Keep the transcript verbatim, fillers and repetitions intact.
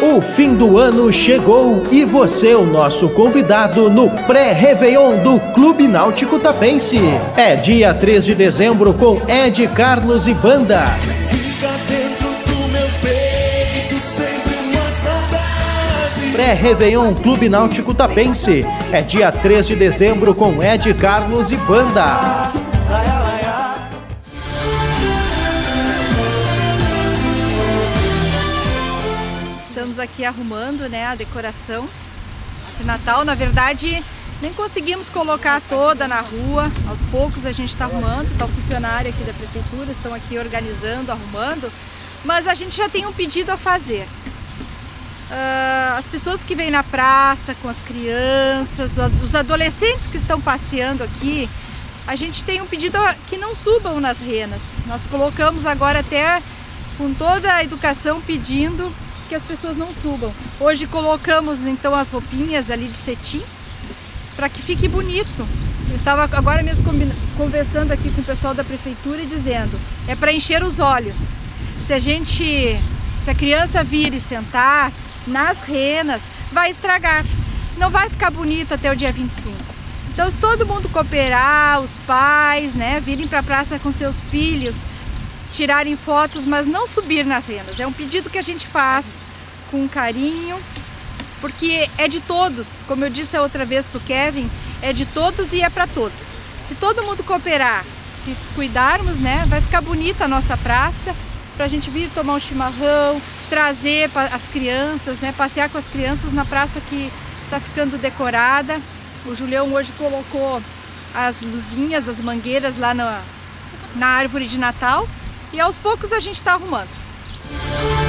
O fim do ano chegou e você é o nosso convidado no pré-réveillon do Clube Náutico Tapense. É dia três de dezembro com Ed Carlos e banda. Fica dentro do meu peito sempre uma saudade. Pré-réveillon Clube Náutico Tapense. É dia três de dezembro com Ed Carlos e banda. Estamos aqui arrumando, né, a decoração de Natal. Na verdade, nem conseguimos colocar toda na rua. Aos poucos a gente está arrumando. Está o funcionário aqui da prefeitura, estão aqui organizando, arrumando. Mas a gente já tem um pedido a fazer. Uh, as pessoas que vêm na praça com as crianças, os adolescentes que estão passeando aqui, a gente tem um pedido que não subam nas renas. Nós colocamos agora até com toda a educação pedindo que as pessoas não subam. Hoje colocamos então as roupinhas ali de cetim para que fique bonito. Eu estava agora mesmo conversando aqui com o pessoal da prefeitura e dizendo, é para encher os olhos. Se a gente, se a criança vir e sentar nas renas, vai estragar. Não vai ficar bonito até o dia vinte e cinco. Então, se todo mundo cooperar, os pais, né, virem para a praça com seus filhos, tirarem fotos, mas não subir nas renas. É um pedido que a gente faz com carinho, porque é de todos. Como eu disse a outra vez para o Kevin, é de todos e é para todos. Se todo mundo cooperar, se cuidarmos, né, vai ficar bonita a nossa praça, para a gente vir tomar um chimarrão, trazer as crianças, né, passear com as crianças na praça que está ficando decorada. O Julião hoje colocou as luzinhas, as mangueiras lá na, na árvore de Natal. E aos poucos a gente está arrumando.